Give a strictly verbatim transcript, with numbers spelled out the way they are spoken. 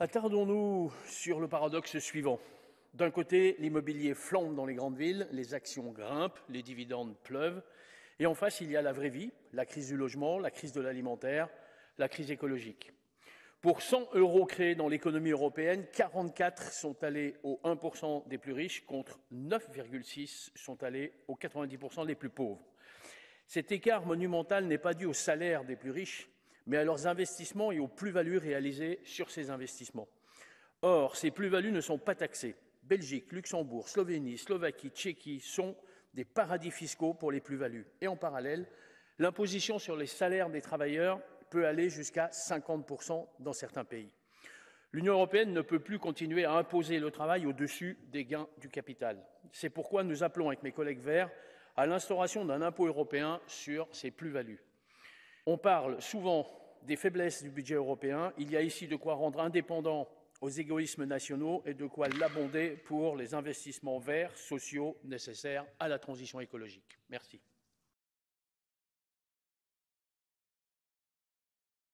Attardons-nous sur le paradoxe suivant. D'un côté, l'immobilier flambe dans les grandes villes, les actions grimpent, les dividendes pleuvent. Et en face, il y a la vraie vie, la crise du logement, la crise de l'alimentaire, la crise écologique. Pour cent euros créés dans l'économie européenne, quarante-quatre sont allés aux un pour cent des plus riches, contre neuf virgule six sont allés aux quatre-vingt-dix pour cent des plus pauvres. Cet écart monumental n'est pas dû aux salaires des plus riches, mais à leurs investissements et aux plus-values réalisées sur ces investissements. Or, ces plus-values ne sont pas taxées. Belgique, Luxembourg, Slovénie, Slovaquie, Tchéquie sont des paradis fiscaux pour les plus-values. Et en parallèle, l'imposition sur les salaires des travailleurs peut aller jusqu'à cinquante pour cent dans certains pays. L'Union européenne ne peut plus continuer à imposer le travail au-dessus des gains du capital. C'est pourquoi nous appelons avec mes collègues verts à l'instauration d'un impôt européen sur ces plus-values. On parle souvent des faiblesses du budget européen. Il y a ici de quoi rendre indépendant aux égoïsmes nationaux et de quoi l'abonder pour les investissements verts, sociaux, nécessaires à la transition écologique. Merci.